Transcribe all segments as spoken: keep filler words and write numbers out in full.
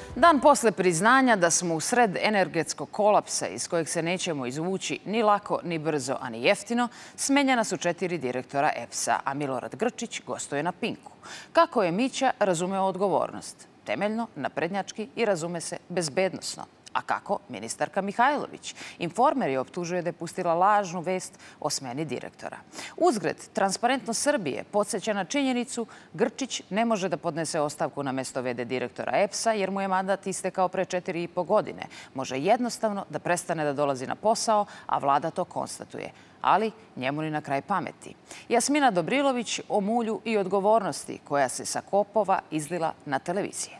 Dan posle priznanja da smo u sred energetskog kolapsa iz kojeg se nećemo izvući ni lako, ni brzo, a ni jeftino, smenjena su četiri direktora E P S-a, a Milorad Grčić gostuje na Pinku. Kako je Mića razumeo odgovornost? Temeljno, naprednjački i, razume se, bezbednosno. A kako ministarka Mihajlović? Informer je optužuje da je pustila lažnu vest o smeni direktora. Uzgred, Transparentnost Srbije podsjeća na činjenicu Grčić ne može da podnese ostavku na mesto v d direktora E P S-a jer mu je mandat istekao pre četiri i po godine. Može jednostavno da prestane da dolazi na posao, a vlada to konstatuje. Ali njemu ni na kraj pameti. Jasmina Dobrilović o mulju i odgovornosti koja se sa kopova izlila na televizije.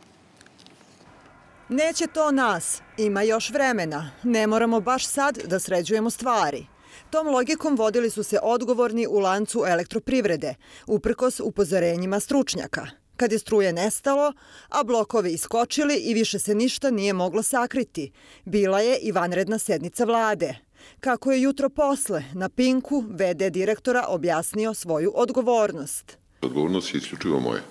Neće to nas. Ima još vremena. Ne moramo baš sad da sređujemo stvari. Tom logikom vodili su se odgovorni u lancu elektroprivrede, uprkos upozorenjima stručnjaka. Kad je struje nestalo, a blokovi iskočili i više se ništa nije moglo sakriti, bila je i vanredna sednica vlade. Kako je jutro posle na Pinku v d direktora objasnio svoju odgovornost. Odgovornost je isključivo moja.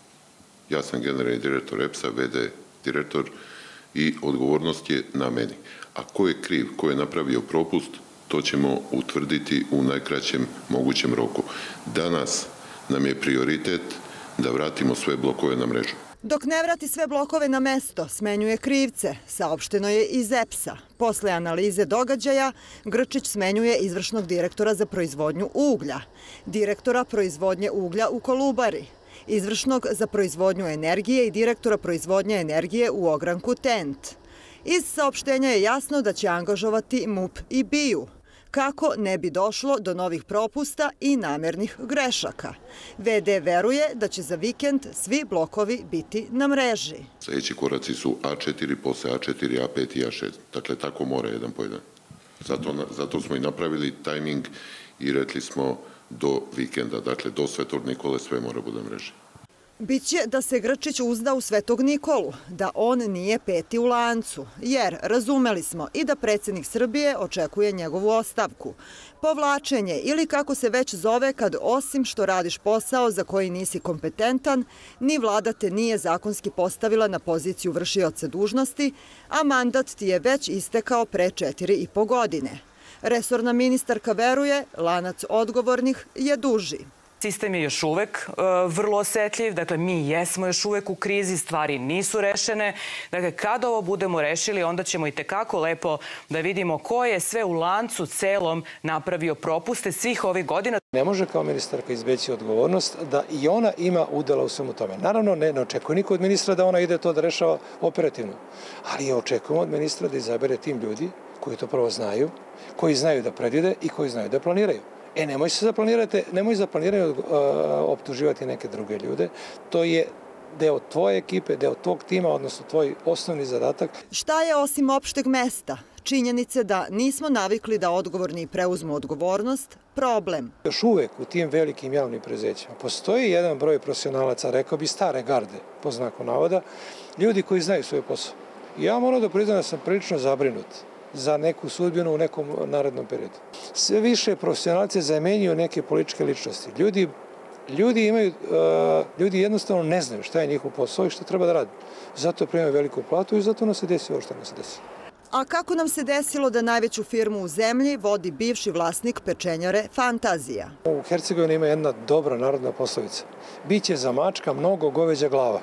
Ja sam generalni direktor E P S-a, v d direktor, i odgovornost je na meni. A ko je kriv, ko je napravio propust, to ćemo utvrditi u najkraćem mogućem roku. Danas nam je prioritet da vratimo sve blokove na mrežu. Dok ne vrati sve blokove na mesto, smenjuje krivce, saopšteno je iz E P S-a. Posle analize događaja, Grčić smenjuje izvršnog direktora za proizvodnju uglja, direktora proizvodnje uglja u Kolubari, izvršnog za proizvodnju energije i direktora proizvodnje energije u ogranku T E N T. Iz saopštenja je jasno da će angažovati M U P i B I A kako ne bi došlo do novih propusta i namernih grešaka. v d veruje da će za vikend svi blokovi biti na mreži. Sljedeći koraci su A četiri, posle A četiri, A pet i A šest. Dakle, tako mora jedan po jedan. Zato, zato smo i napravili tajming i rekli smo do vikenda, dakle do Svetog Nikole sve mora bude na mreži. Biće da se Grčić uzda u Svetog Nikolu, da on nije peti u lancu, jer razumeli smo i da predsjednik Srbije očekuje njegovu ostavku. Povlačenje ili kako se već zove kad osim što radiš posao za koji nisi kompetentan, ni vlada te nije zakonski postavila na poziciju vršioca dužnosti, a mandat ti je već istekao pre četiri i po godine. Resorna ministarka veruje, lanac odgovornih je duži. Sistem je još uvek vrlo osetljiv, dakle mi jesmo još uvek u krizi, stvari nisu rešene. Dakle, kad ovo budemo rešili, onda ćemo i tekako lepo da vidimo ko je sve u lancu celom napravio propuste svih ovih godina. Ne može kao ministarka izbeći odgovornost da i ona ima udela u svemu tome. Naravno, ne, ne očekuje niko od ministra da ona ide to da rešava operativno, ali je očekujemo od ministra da izabere tim ljudi koji to prvo znaju, koji znaju da predvide i koji znaju da planiraju. E, nemoj se zaplanirati, nemoj za planiranje optuživati neke druge ljude. To je deo tvoje ekipe, deo tvog tima, odnosno tvoj osnovni zadatak. Šta je osim opšteg mesta? Činjenice da nismo navikli da odgovorni preuzmu odgovornost, problem. Još uvek u tim velikim javnim preduzećima postoji jedan broj profesionalaca, rekao bi stare garde, po znaku navoda, ljudi koji znaju svoj posao. Ja moram da priznam da sam prilično zabrinut za neku sudbinu u nekom narednom periodu. Sve više profesionalci zamenjuju neke političke ličnosti. Ljudi, ljudi, imaju, uh, ljudi jednostavno ne znaju šta je njihov posao i šta treba da radi. Zato primaju veliku platu i zato nam se desi ovo što nam se desi. A kako nam se desilo da najveću firmu u zemlji vodi bivši vlasnik pečenjare Fantazija? U Hercegovini ima jedna dobra narodna poslovica. Biće za mačka mnogo goveđa glava.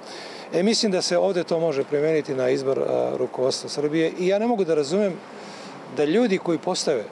E, mislim da se ovde to može primeniti na izbor a, rukovodstva Srbije i ja ne mogu da razumem da ljudi koji postave,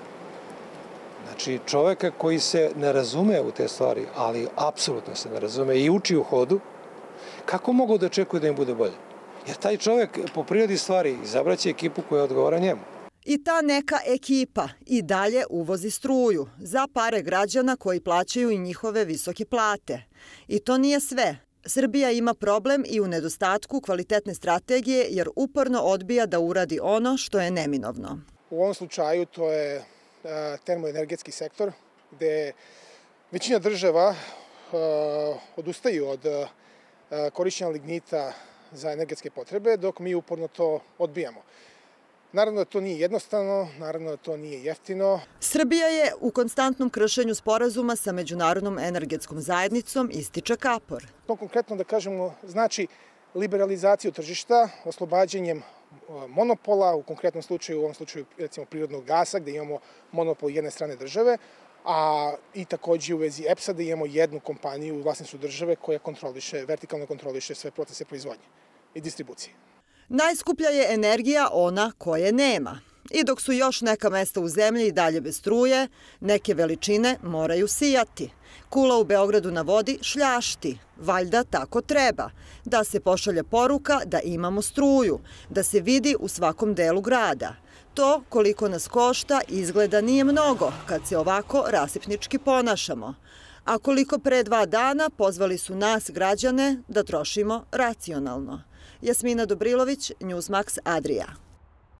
znači čoveka koji se ne razume u te stvari, ali apsolutno se ne razume i uči u hodu, kako mogu da očekuju da im bude bolje? Jer taj čovek po prirodi stvari izabraće ekipu koja odgovara njemu. I ta neka ekipa i dalje uvozi struju za pare građana koji plaćaju i njihove visoke plate. I to nije sve. Srbija ima problem i u nedostatku kvalitetne strategije jer uporno odbija da uradi ono što je neminovno. U ovom slučaju to je termoenergetski sektor gde većina država odustaju od korišćenja lignita za energetske potrebe, dok mi uporno to odbijamo. Naravno da to nije jednostavno, naravno da to nije jeftino. Srbija je u konstantnom kršenju sporazuma sa Međunarodnom energetskom zajednicom, ističe Kapor. To konkretno da kažemo znači liberalizaciju tržišta, oslobađanjem monopola, u konkretnom slučaju, u ovom slučaju recimo prirodnog gasa, gde imamo monopol jedne strane države, a i takođe u vezi E P S-a da imamo jednu kompaniju u vlasništvu države koja kontroliše, vertikalno kontroliše sve procese proizvodnje i distribucije. Najskuplja je energija ona koje nema. I dok su još neka mesta u zemlji i dalje bez struje, neke veličine moraju sijati. Kula u Beogradu na vodi šljašti. Valjda tako treba. Da se pošalje poruka da imamo struju, da se vidi u svakom delu grada. To koliko nas košta izgleda nije mnogo kad se ovako rasipnički ponašamo. A koliko pre dva dana pozvali su nas, građane, da trošimo racionalno. Jasmina Dobrilović, Newsmax Adria.